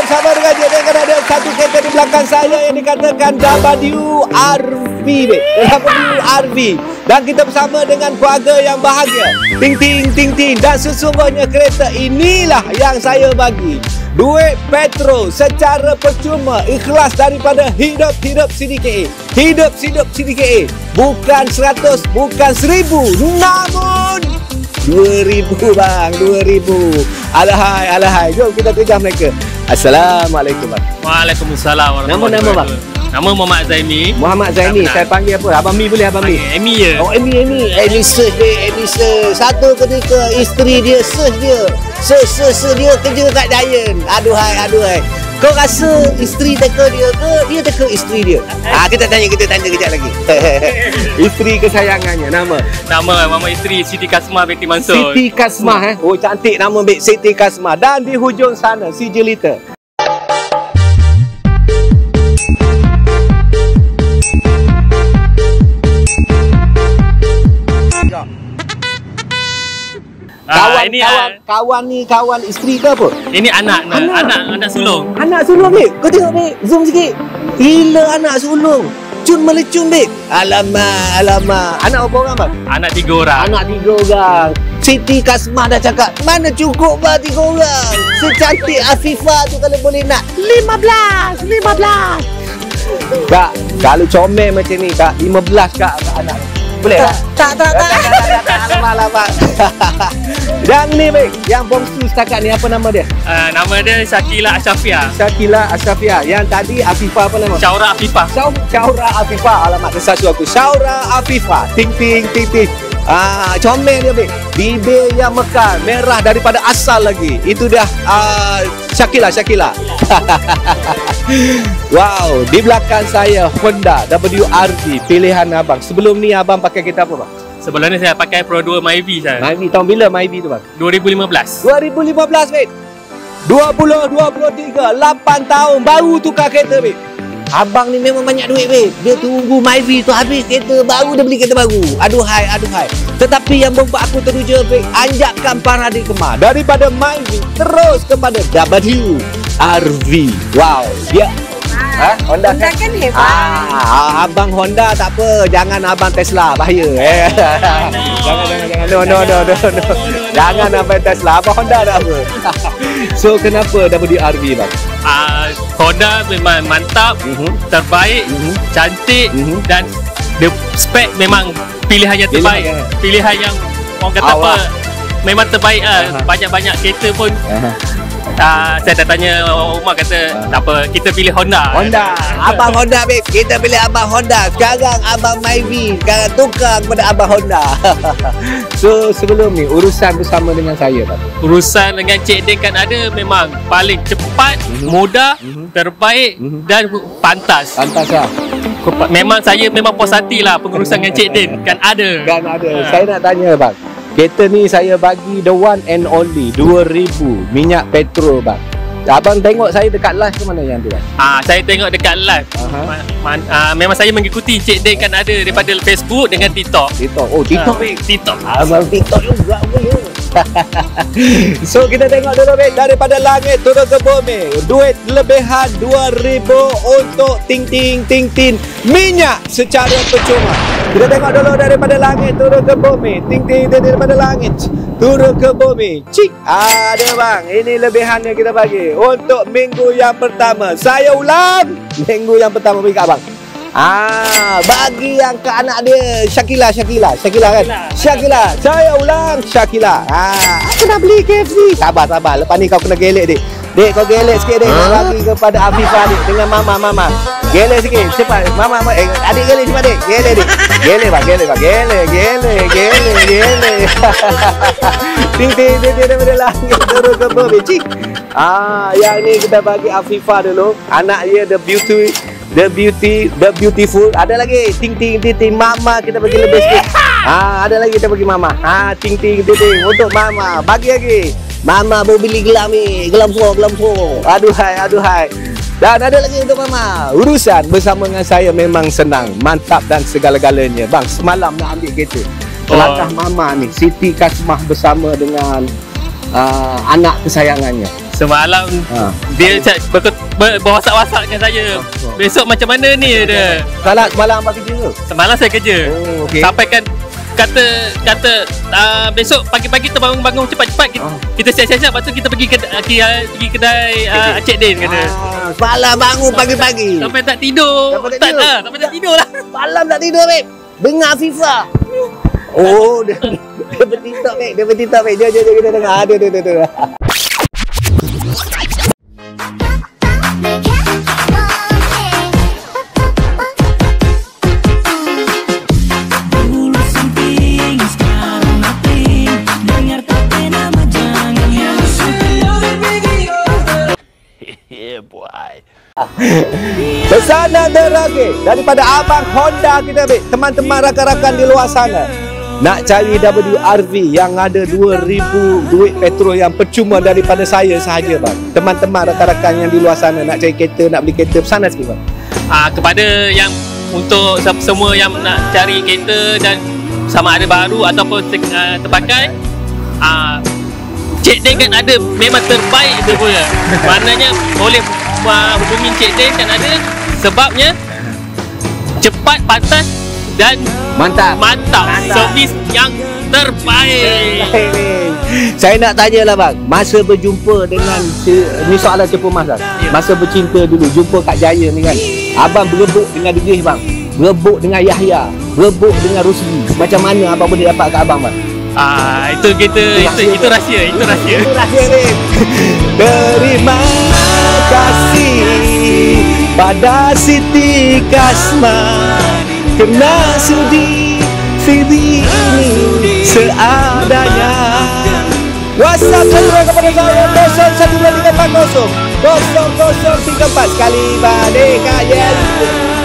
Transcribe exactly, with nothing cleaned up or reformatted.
bersama dengan dia. Dengan ada satu kereta di belakang saya yang dikatakan W R V. W R V. Dan kita bersama dengan keluarga yang bahagia. Ting ting ting ting. Dan sesungguhnya kereta inilah yang saya bagi duit petrol secara percuma, ikhlas daripada hidup-hidup C D K A. Hidup-hidup C D K A. Bukan seratus, bukan seribu, namun dua ribu bang, dua ribu. Alahai, alahai. Jom kita kejar mereka. Assalamualaikum bang. Waalaikumsalam. Nama-nama bang? Nama Muhammad Zaini. Muhammad Zaini. Saya panggil apa? Abang Mi boleh Abang Mi? Amy je. Oh Amy, Amy. Amy search dia, Amy search. Satu ketika isteri dia search dia. Search, search, search dia kerja kat Giant. Aduhai, aduhai. Kau rasa isteri teka dia ke dia teka isteri dia? Ah, kita tanya, kita tanya kejap lagi. Isteri kesayangannya, nama? Nama mama isteri Siti Kasmah binti Mansur. Siti Kasmah eh. Oh cantik nama baik Siti Kasmah. Dan di hujung sana si Jelita. Kawan, ah, ini kawan, ah, kawan ni kawan isteri ke apa? ini anak anak Anak. anak, anak sulung. Anak sulung babe. Kau tengok babe. Zoom sikit. Gila anak sulung. Cun melecun babe. Alamak, alamak. Anak berapa orang bang? Anak tiga orang. Anak tiga orang. Siti Kasmah dah cakap, mana cukup bang tiga orang? Secantik Afifah tu kalau boleh nak lima belas, lima belas. Kak, kalau comel macam ni kak, lima belas kak kak anak. Boleh tak? Tak, tak, tak. Alamak, alamak. Dan ni baik, yang bongsu setakat ni apa nama dia? Uh, nama dia Syakila Asyafiah. Syakila Asyafiah. Yang tadi Afifah apa nama? Syaura Afifah. Syaura Afifah. Alamak, tersasu aku. Syaura Afifah. Ting, ting, ting, ting. Ah, comel dia, baik. Bibir yang mekar, merah daripada asal lagi. Itu dah uh, Syakila, Syakila. Wow, di belakang saya Honda W R V pilihan abang. Sebelum ni abang pakai kereta apa bang? Sebelum ni saya pakai Pro dua Myvi saya. Myvi tahun bila Myvi tu bang? dua ribu lima belas. dua ribu lima belas mate. dua puluh dua puluh tiga, lapan tahun baru tukar kereta mate. Abang ni memang banyak duit babe. Dia tunggu Myvi tu habis kereta baru dia beli kereta baru. Aduhai, aduhai. Tetapi yang membuat aku teruja babe, anjakkan paradigma daripada Myvi terus kepada W R V. Wow, dia Ha? Honda, Honda kan, kan hebat. Ah, abang Honda tak apa, jangan abang Tesla bahaya. Eh. Jangan, jangan, jangan. No, no, no, no, no. Jangan abang Tesla, abang Honda tak apa. So kenapa W R V bang? Uh, Honda memang mantap, Mhm. terbaik, Mhm. cantik Mhm. dan dia spek memang pilihan yang terbaik. Pilihan, Pilihan yang orang kata Awak. apa? Memang terbaik ah. Aha. Banyak-banyak kereta pun Aha. uh, saya dah tanya Umar kata Ah. tak apa, kita pilih Honda. Honda, abang Honda babe. Kita pilih abang Honda. Sekarang abang Myvi, sekarang tukar kepada abang Honda. So sebelum ni urusan bersama dengan saya bang. Urusan dengan Cik Din kan ada memang paling cepat, Mhm. mudah, Mhm. terbaik Mhm. dan pantas. Pantas lah. Memang saya memang puas hati lah pengurusan dengan Cik Din kan ada. Kan ada. Ha. Saya nak tanya bang. Kereta ni saya bagi the one and only dua ribu minyak petrol bang. Abang tengok saya dekat live ke mana yang tu bang? Ah, saya tengok dekat live. Aha. Ma- man- ah, memang saya mengikuti Cik Din kan ada daripada Facebook dengan TikTok. TikTok. Oh TikTok Ah, babe. TikTok. Abang TikTok juga boleh. So kita tengok dulu babe, daripada langit turun ke bumi. Duit lebihan dua ribu untuk ting ting ting ting minyak secara percuma. Kita tengok dulu daripada langit turun ke bumi. Ting ting ting daripada langit turun ke bumi. Cik, ada bang. Ini lebihan yang kita bagi untuk minggu yang pertama. Saya ulang, minggu yang pertama bagi kat abang. Ah, bagi yang ke anak dia Syakila, Syakila, Syakila kan? Syakila. Saya ulang Syakila. Ah, aku nak beli K F C. Sabar, sabar. Lepas ni kau kena gelek dik. Dik, kau gelek sikit dik. Nak bagi kepada Afifah dik dengan mama, mama. Gelek sikit, cepat. Mama, mama. Eh, adik gelek cepat dik. Gelek dik. Gelek bang, gelek bang. Gelek, gelek, gelek, gelek. Ting ting ting ting daripada langit turun ke bumi. Cik. Ah, yang ni kita bagi Afifah dulu. Anak dia the beauty, the beauty, the beautiful. Ada lagi ting ting ting ting mama kita bagi lebih sikit. Ah, ada lagi kita bagi mama. Ah, ting ting ting ting untuk mama. Bagi lagi. Mama baru beli gelam ni, gelam suara, gelam suara. Aduhai, aduhai. Dan ada lagi untuk mama. Urusan bersama dengan saya memang senang, mantap dan segala-galanya. Bang, semalam nak ambil kereta. Kelakar oh. mama ni, Siti Kasmah bersama dengan uh, anak kesayangannya. Semalam Ha. dia cak ber, ber, berwasak-wasak dengan saya. Besok macam mana ni dia? Salah semalam abang kerja ke? Semalam saya kerja. Oh, okey. Sampaikan kata kata uh, besok pagi-pagi terbangun-bangun cepat-cepat kita, Ah. kita siap-siap lepas tu kita pergi kedai uh, pergi kedai uh, Cik Din kata. Ah, semalam bangun pagi-pagi. Sampai tak tidur. Sampai tak tak tidur. lah, sampai tak tidur lah. Malam tak tidur, babe. Dengar FIFA. Oh, dia, dia bertintak, babe. Dia bertintak, babe. Jom, jom, jom, kita dengar. Aduh, aduh, aduh, aduh. Pesanan terakhir daripada Abang Honda kita, babe. Teman-teman rakan-rakan di luar sana nak cari W R V yang ada dua ribu duit petrol yang percuma daripada saya sahaja, bang. Teman-teman rakan-rakan yang di luar sana nak cari kereta, nak beli kereta, pesanan sikit, bang. Ah, kepada yang untuk semua yang nak cari kereta dan sama ada baru ataupun uh, terpakai, ah, Cik Din kan ada memang terbaik dia punya. Maknanya boleh uh, hubungi Cik Din kan ada sebabnya cepat, pantas dan Mantap. mantap. Mantap. Servis yang terbaik. Saya nak tanya lah, bang. Masa berjumpa dengan si, ni soalan cepu mas lah. Masa bercinta dulu, jumpa Kak Jaya ni kan, abang berebut dengan Degih, bang. Berebut dengan Yahya, berebut dengan Rusli. Macam mana abang boleh dapat kat abang, bang? Ah, itu kita itu, itu rahsia, itu rahsia. Itu rahsia ni. Terima kasih pada Siti Kasma kerana sudi sidi ini seadanya. WhatsApp saluran kepada saya kosong satu dua tiga empat kosong kosong kosong tiga empat sekali balik Kak Yel.